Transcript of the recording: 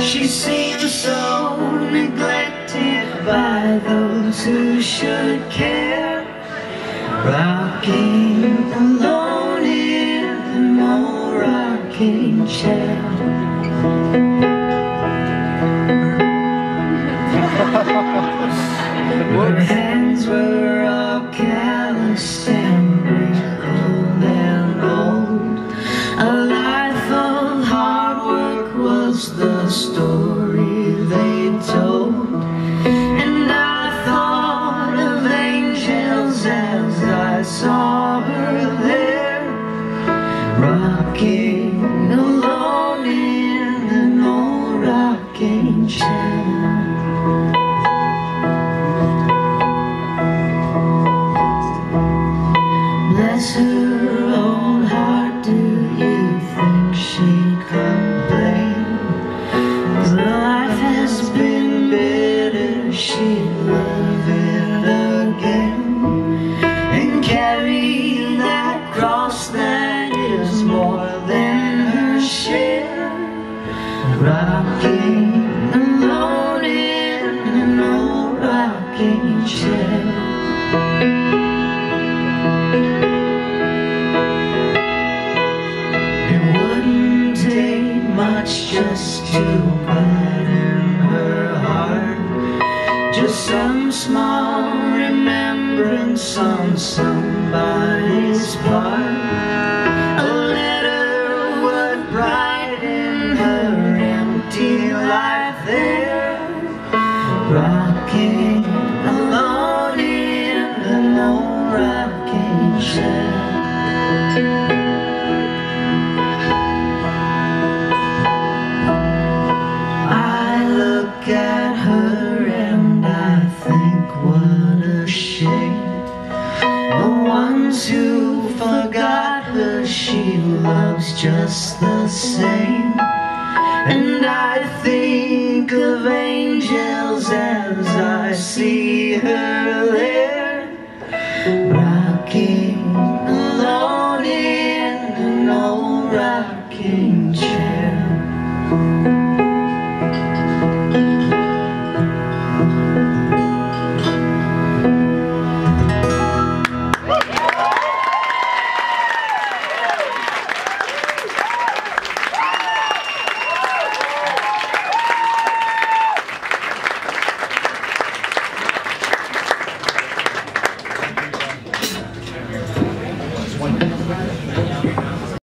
She seems so neglected by those who should care, rocking alone in an old rocking chair. Her hands were all calloused and wrinkled and old. A life of hard work was the story they told. And I thought of angels as I saw her there, rocking alone in an old rocking chair. Bless her old heart, do you think she'd complain? 'Cause life has been bitter, she'd love it again, and carry that cross that is more than her share, rocking alone in an old rocking chair. Just to brighten her heart, just some small remembrance on somebody's part. A letter would brighten her empty life there, rocking alone in an old rocking chair. At her and I think what a shame. The ones who forgot her she loves just the same. And I think of angels as I see her there, rocking alone